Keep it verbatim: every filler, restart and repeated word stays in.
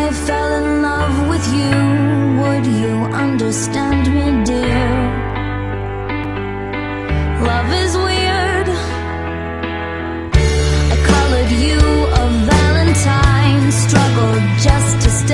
I fell in love with you. Would you understand me, dear? Love is weird. I colored you a valentine, struggled just to stay